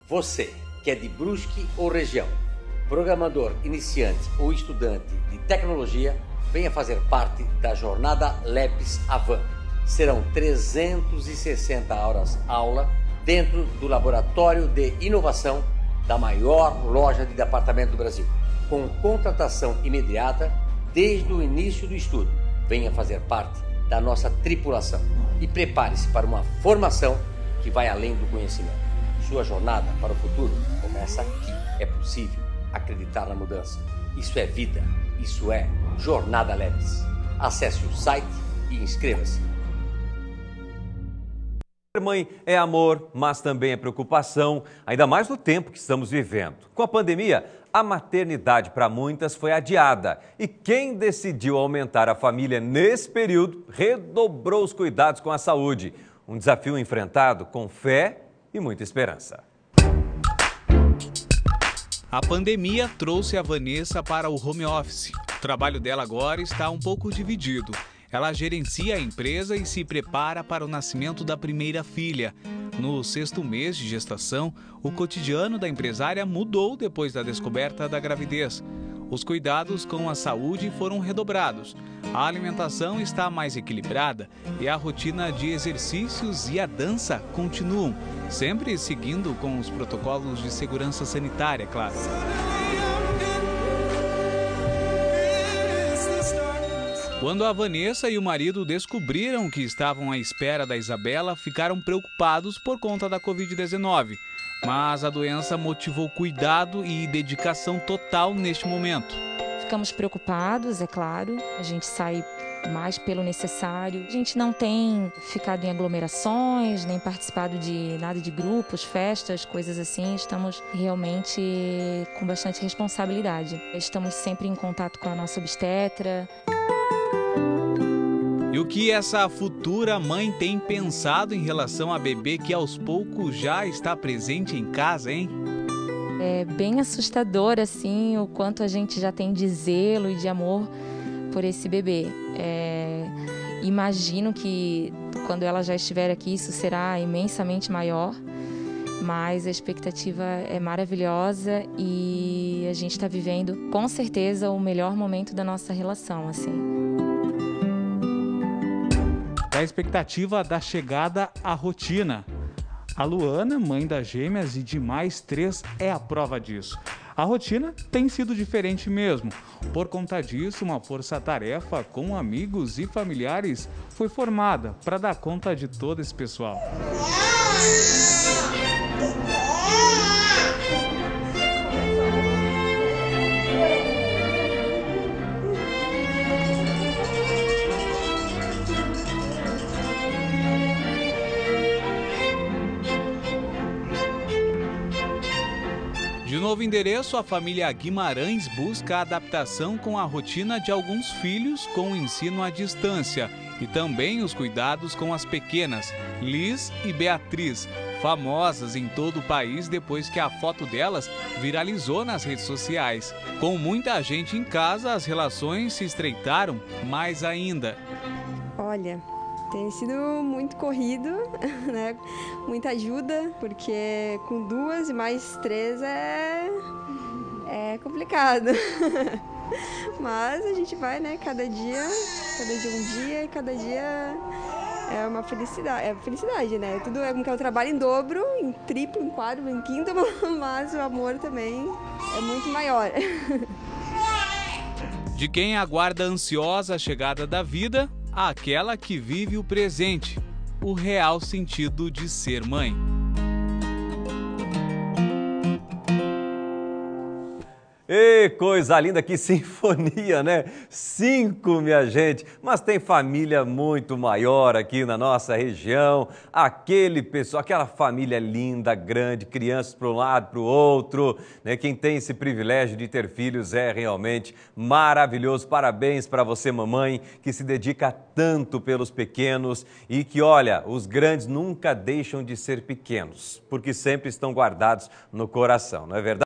Você, que é de Brusque ou região, programador iniciante ou estudante de tecnologia, venha fazer parte da jornada Labs Avan. Serão 360 horas aula dentro do laboratório de inovação da maior loja de departamento do Brasil, com contratação imediata desde o início do estudo. Venha fazer parte da nossa tripulação e prepare-se para uma formação que vai além do conhecimento. Sua jornada para o futuro começa aqui. É possível acreditar na mudança. Isso é vida. Isso é Jornada Labs. Acesse o site e inscreva-se. Ser mãe é amor, mas também é preocupação, ainda mais no tempo que estamos vivendo. Com a pandemia, a maternidade para muitas foi adiada. E quem decidiu aumentar a família nesse período redobrou os cuidados com a saúde. Um desafio enfrentado com fé e muita esperança. A pandemia trouxe a Vanessa para o home office. O trabalho dela agora está um pouco dividido. Ela gerencia a empresa e se prepara para o nascimento da primeira filha. No 6º mês de gestação, o cotidiano da empresária mudou depois da descoberta da gravidez. Os cuidados com a saúde foram redobrados. A alimentação está mais equilibrada e a rotina de exercícios e a dança continuam, sempre seguindo com os protocolos de segurança sanitária, claro. Quando a Vanessa e o marido descobriram que estavam à espera da Isabela, ficaram preocupados por conta da Covid-19. Mas a doença motivou cuidado e dedicação total neste momento. Ficamos preocupados, é claro. A gente sai mais pelo necessário. A gente não tem ficado em aglomerações, nem participado de nada de grupos, festas, coisas assim. Estamos realmente com bastante responsabilidade. Estamos sempre em contato com a nossa obstetra. E o que essa futura mãe tem pensado em relação a bebê que aos poucos já está presente em casa, hein? É bem assustador, assim, o quanto a gente já tem de zelo e de amor por esse bebê. Imagino que quando ela já estiver aqui isso será imensamente maior, mas a expectativa é maravilhosa e a gente está vivendo com certeza o melhor momento da nossa relação, assim. A expectativa da chegada à rotina. A Luana, mãe das gêmeas e de mais 3, é a prova disso. A rotina tem sido diferente mesmo. Por conta disso, uma força-tarefa com amigos e familiares foi formada para dar conta de todo esse pessoal. De novo endereço, a família Guimarães busca a adaptação com a rotina de alguns filhos com o ensino à distância e também os cuidados com as pequenas, Liz e Beatriz, famosas em todo o país depois que a foto delas viralizou nas redes sociais. Com muita gente em casa, as relações se estreitaram mais ainda. Olha, tem sido muito corrido, né? Muita ajuda, porque com 2 e mais 3 é complicado. Mas a gente vai, né? Cada dia um dia e cada dia é uma felicidade. É felicidade, né? Tudo é um trabalho em dobro, em triplo, em quádruplo, em quíntuplo, mas o amor também é muito maior. De quem aguarda ansiosa a chegada da vida, àquela que vive o presente, o real sentido de ser mãe. Ê, coisa linda, que sinfonia, né? 5, minha gente. Mas tem família muito maior aqui na nossa região. Aquele pessoal, aquela família linda, grande, crianças para um lado, para o outro, né? Quem tem esse privilégio de ter filhos é realmente maravilhoso. Parabéns para você, mamãe, que se dedica tanto pelos pequenos e que, olha, os grandes nunca deixam de ser pequenos, porque sempre estão guardados no coração, não é verdade?